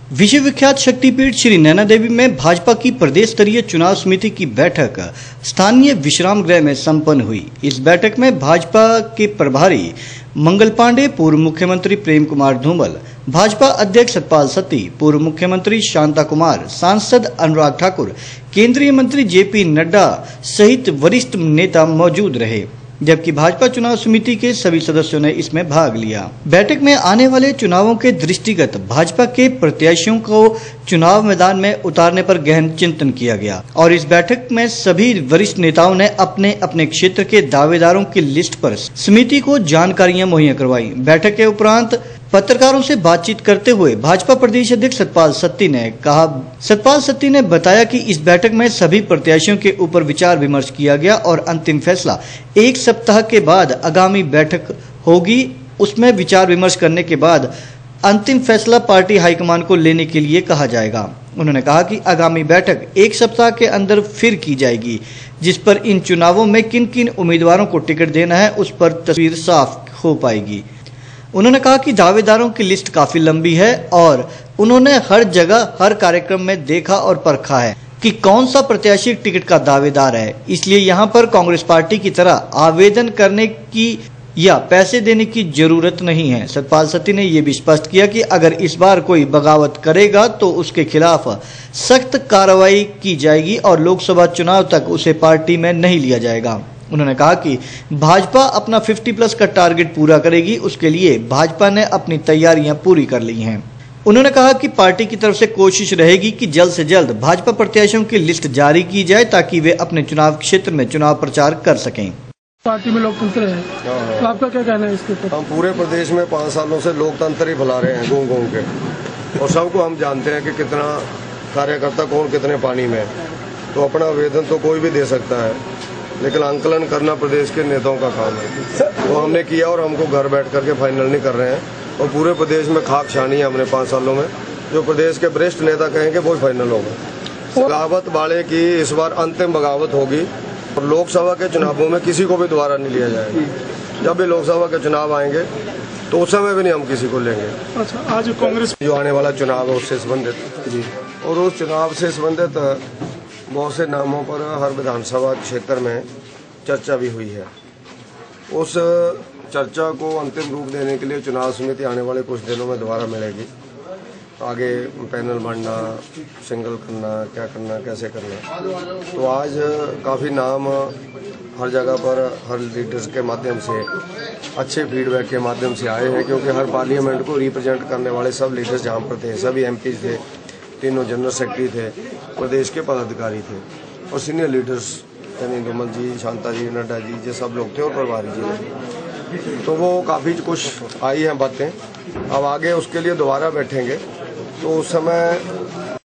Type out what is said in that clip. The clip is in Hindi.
विश्व विख्यात शक्तिपीठ श्री नैना देवी में भाजपा की प्रदेश स्तरीय चुनाव समिति की बैठक स्थानीय विश्राम गृह में संपन्न हुई। इस बैठक में भाजपा के प्रभारी मंगल पांडे, पूर्व मुख्यमंत्री प्रेम कुमार धूमल, भाजपा अध्यक्ष सतपाल सत्ती, पूर्व मुख्यमंत्री शांता कुमार, सांसद अनुराग ठाकुर, केंद्रीय मंत्री जेपी नड्डा सहित वरिष्ठ नेता मौजूद रहे, जबकि भाजपा चुनाव समिति के सभी सदस्यों ने इसमें भाग लिया। बैठक में आने वाले चुनावों के दृष्टिगत भाजपा के प्रत्याशियों को चुनाव मैदान में उतारने पर गहन चिंतन किया गया और इस बैठक में सभी वरिष्ठ नेताओं ने अपने अपने क्षेत्र के दावेदारों की लिस्ट पर समिति को जानकारियां मुहैया करवाई। बैठक के उपरांत पत्रकारों से बातचीत करते हुए भाजपा प्रदेश अध्यक्ष सतपाल सत्ती ने बताया कि इस बैठक में सभी प्रत्याशियों के ऊपर विचार विमर्श किया गया और अंतिम फैसला 1 सप्ताह के बाद आगामी बैठक होगी। उसमें विचार विमर्श करने के बाद अंतिम फैसला पार्टी हाईकमान को लेने के लिए कहा जाएगा। उन्होंने कहा कि आगामी बैठक 1 सप्ताह के अंदर फिर की जाएगी, जिस पर इन चुनावों में किन किन उम्मीदवारों को टिकट देना है उस पर तस्वीर साफ हो पाएगी। उन्होंने कहा कि दावेदारों की लिस्ट काफी लंबी है और उन्होंने हर जगह हर कार्यक्रम में देखा और परखा है कि कौन सा प्रत्याशी टिकट का दावेदार है। इसलिए यहां पर कांग्रेस पार्टी की तरह आवेदन करने की या पैसे देने की जरूरत नहीं है। सतपाल सत्ती ने यह भी स्पष्ट किया कि अगर इस बार कोई बगावत करेगा तो उसके खिलाफ सख्त कार्रवाई की जाएगी और लोकसभा चुनाव तक उसे पार्टी में नहीं लिया जाएगा। उन्होंने कहा कि भाजपा अपना 50+ का टारगेट पूरा करेगी, उसके लिए भाजपा ने अपनी तैयारियां पूरी कर ली हैं। उन्होंने कहा कि पार्टी की तरफ से कोशिश रहेगी कि जल्द से जल्द भाजपा प्रत्याशियों की लिस्ट जारी की जाए ताकि वे अपने चुनाव क्षेत्र में चुनाव प्रचार कर सकें। पार्टी में लोकतंत्र है, तो आपका क्या कहना है इसके ऊपर? हम पूरे प्रदेश में 5 सालों से लोकतंत्र ही फैला रहे हैं घूम घूम के, और सबको हम जानते हैं कि कितना कार्यकर्ता कौन कितने पानी में। तो अपना आवेदन तो कोई भी दे सकता है, लेकिन आंकलन करना प्रदेश के नेताओं का काम है। तो हमने किया और हमको घर बैठ करके फाइनल नहीं कर रहे हैं, और पूरे प्रदेश में खाक छानी है हमने 5 सालों में। जो प्रदेश के वरिष्ठ नेता कहेंगे वो फाइनल होगा। बगावत वाले की इस बार अंतिम बगावत होगी और लोकसभा के चुनावों में किसी को भी दोबारा नहीं लिया जाएगा। जब भी लोकसभा के चुनाव आएंगे तो उस समय भी नहीं हम किसी को लेंगे। अच्छा, आज कांग्रेस जो आने वाला चुनाव है उससे संबंधित जी, और उस चुनाव से संबंधित बहुत से नामों पर हर विधानसभा क्षेत्र में चर्चा भी हुई है। उस चर्चा को अंतिम रूप देने के लिए चुनाव समिति आने वाले कुछ दिनों में दोबारा मिलेगी। आगे पैनल बनना, सिंगल करना, क्या करना, कैसे करना। तो आज काफ़ी नाम हर जगह पर हर लीडर्स के माध्यम से, अच्छे फीडबैक के माध्यम से आए हैं, क्योंकि हर पार्लियामेंट को रिप्रेजेंट करने वाले सब लीडर्स जहाँ पर थे, सभी MP थे, तीनों जनरल सेक्रेटरी थे, प्रदेश के पदाधिकारी थे और सीनियर लीडर्स यानी धूमल जी, शांता जी, नड्डा जी, ये सब लोग थे और प्रभारी जी थे। तो वो काफ़ी कुछ आई हैं बातें। अब आगे उसके लिए दोबारा बैठेंगे तो उस समय